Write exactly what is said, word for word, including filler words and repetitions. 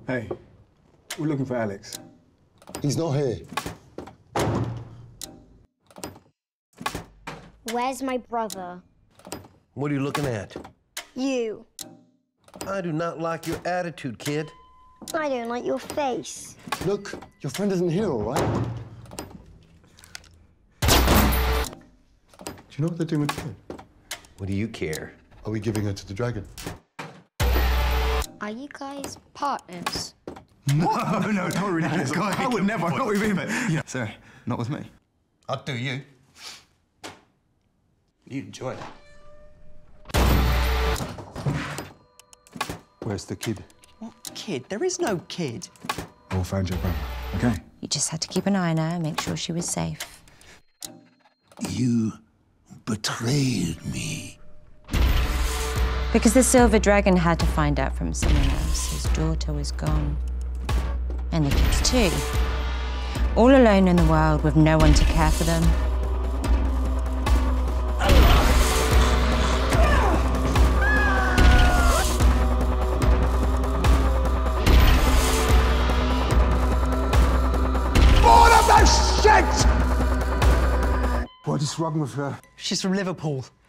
Hey, we're looking for Alex. He's not here. Where's my brother? What are you looking at? You. I do not like your attitude, kid. I don't like your face. Look, your friend isn't here, all right? Do you know what they're doing with the kid? What do you care? Are we giving her to the dragon? Are you guys partners? No, no, not really. I would never, not with him. Yeah, sorry, not with me. I'd do you. You'd enjoy it. Where's the kid? What kid? There is no kid. I will find your brother, okay? You just had to keep an eye on her and make sure she was safe. You betrayed me. Because the Silver Dragon had to find out from someone else his daughter was gone. And the kids too. All alone in the world with no one to care for them. What is wrong with her? She's from Liverpool.